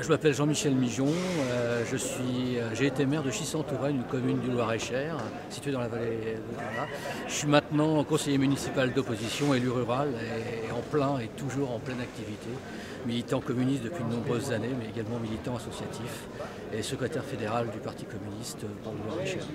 Je m'appelle Jean-Michel Mijon, j'ai été maire de Chis-en-Touraine, une commune du Loir-et-Cher, située dans la vallée de Garlin. Je suis maintenant conseiller municipal d'opposition, élu rural, et toujours en pleine activité. Militant communiste depuis de nombreuses années, mais également militant associatif et secrétaire fédéral du Parti communiste pour le Loir-et-Cher.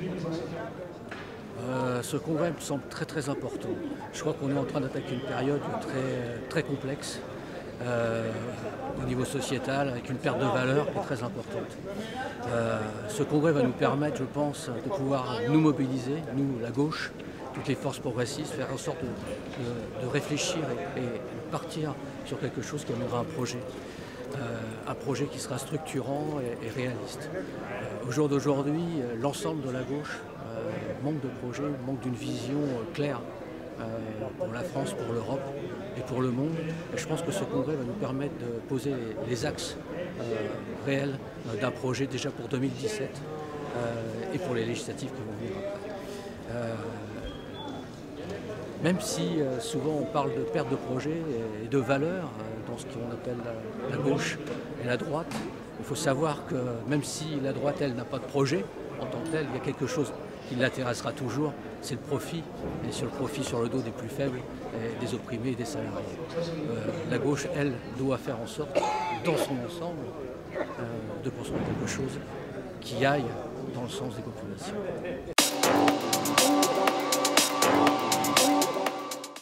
Ce congrès me semble très important. Je crois qu'on est en train d'attaquer une période très complexe. Au niveau sociétal, avec une perte de valeur qui est très importante. Ce congrès va nous permettre, je pense, de pouvoir nous mobiliser, nous, la gauche, toutes les forces progressistes, faire en sorte de réfléchir et partir sur quelque chose qui amènera un projet qui sera structurant et réaliste. Au jour d'aujourd'hui, l'ensemble de la gauche manque de projet, manque d'une vision claire pour la France, pour l'Europe et pour le monde. Et je pense que ce congrès va nous permettre de poser les axes réels d'un projet déjà pour 2017 et pour les législatives qui vont venir après. Même si souvent on parle de perte de projet et de valeur dans ce qu'on appelle la gauche et la droite, il faut savoir que même si la droite, elle, n'a pas de projet en tant que tel, il y a quelque chose qui l'intéressera toujours, c'est le profit, et sur le profit sur le dos des plus faibles, des opprimés et des salariés. La gauche, elle, doit faire en sorte, dans son ensemble, de construire quelque chose qui aille dans le sens des populations.